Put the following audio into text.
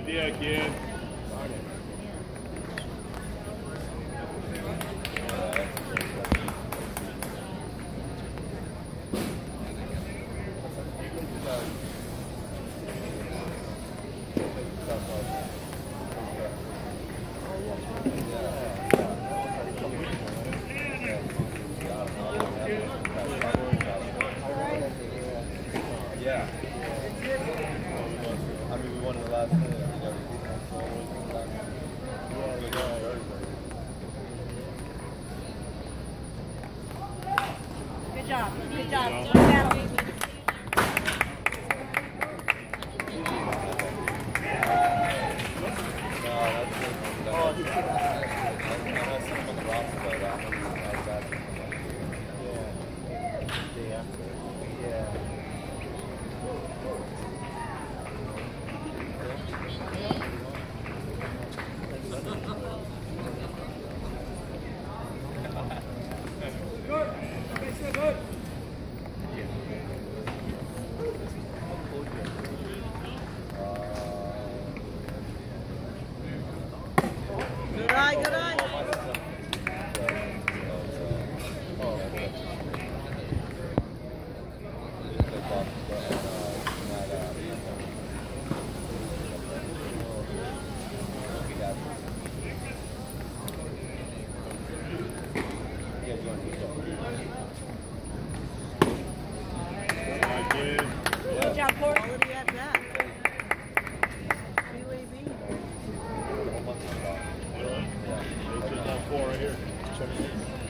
idea, kid. Yeah. I mean, we won in the last minute. Good job. Good job. Battle. Good eye, good eye. Good job, Cory. Quality at that. UAB. There's just 4 right here. Check it.